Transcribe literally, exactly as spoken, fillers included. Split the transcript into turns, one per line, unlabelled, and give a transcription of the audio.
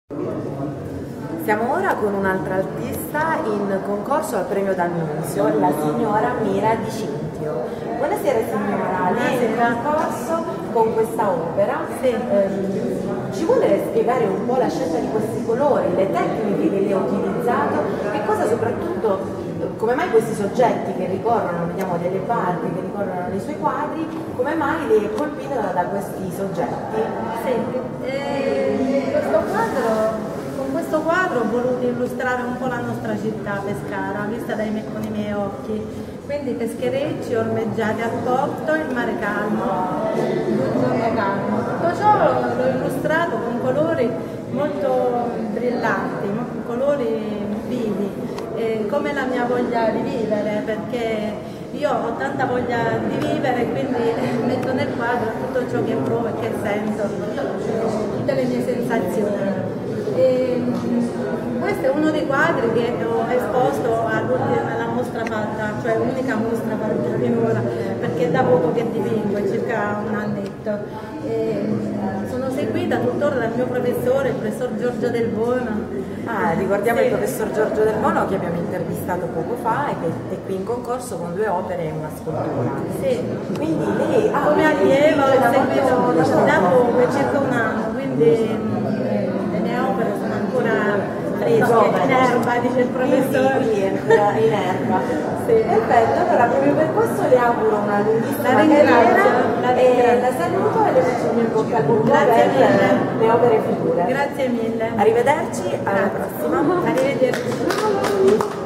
Siamo ora con un'altra artista in concorso al premio D'Annunzio, la signora Mira Di Cintio. Buonasera signora, lei è in concorso con questa opera.
Sì.
Ehm, ci vuole spiegare un po' la scelta di questi colori, le tecniche che lei ha utilizzato e cosa soprattutto, come mai questi soggetti che ricorrono, vediamo delle parti che ricorrono nei suoi quadri, come mai lei è colpita da, da questi soggetti?
Sì. Eh, questo quadro Con questo quadro ho voluto illustrare un po' la nostra città Pescara, vista dai miei, con i miei occhi. Quindi pescherecci ormeggiati a porto, il mare calmo, un giorno calmo. Tutto ciò l'ho illustrato con colori molto brillanti, colori vivi, eh, come la mia voglia di vivere, perché io ho tanta voglia di vivere, quindi metto nel quadro tutto ciò che provo e che sento, tutte le mie sensazioni. E questo è uno dei quadri che ho esposto alla mostra fatta, cioè l'unica mostra fatta finora, perché è da poco che dipingo, è circa un annetto. E sono seguita tuttora dal mio professore, il professor Giorgio Del Bono.
Ah, ricordiamo
sì.
Il professor Giorgio Del Bono che abbiamo intervistato poco fa e che è qui in concorso con due opere e una scultura.
Sì.
Quindi lei ha
come allievo ho seguito da poco, è circa un anno, quindi sono ancora fresche, in erba, dice il professore.
Sì, ancora in erba.
Sì.
Perfetto, allora proprio per questo le auguro una lunghissima
la
carriera
la
e la saluto e le faccio il bocca al lupo per le opere future.
Grazie mille.
Arrivederci, alla prossima.
Arrivederci.